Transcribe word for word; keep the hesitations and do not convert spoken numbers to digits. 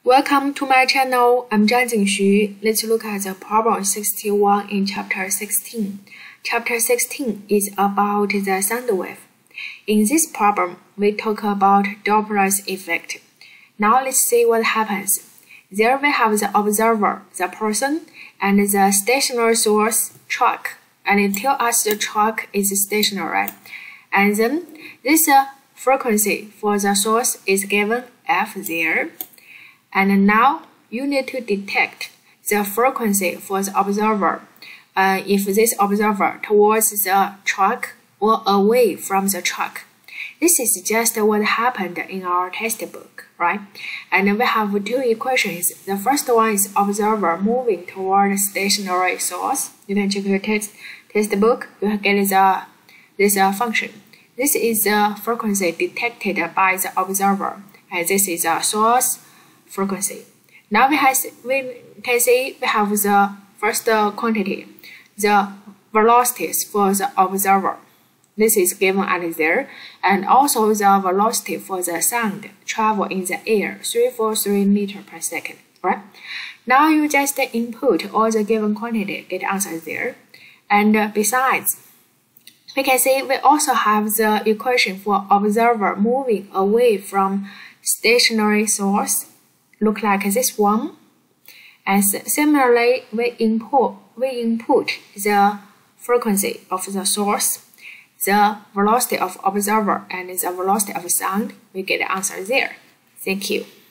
Welcome to my channel. I'm Zhang Jingxu. Let's look at the problem sixty-one in chapter sixteen. Chapter sixteen is about the sound wave. In this problem, we talk about Doppler's effect. Now let's see what happens. There we have the observer, the person, and the stationary source, track, and it tells us the track is stationary. And then this uh, frequency for the source is given F there. And now you need to detect the frequency for the observer. Uh, if this observer towards the track or away from the track. This is just what happened in our textbook, right? And we have two equations. The first one is observer moving toward the stationary source. You can check your text textbook. You get the this uh, function. This is the frequency detected by the observer, and this is a source frequency. Now we, has, we can see we have the first quantity, the velocities for the observer. This is given at there, and also the velocity for the sound travel in the air, three hundred forty-three meters per second, right? Now you just input all the given quantity, get answer there. And uh, besides, we can see we also have the equation for observer moving away from stationary source. Look like this one, and similarly we input we input the frequency of the source, the velocity of observer, and the velocity of sound. We get the answer there. Thank you.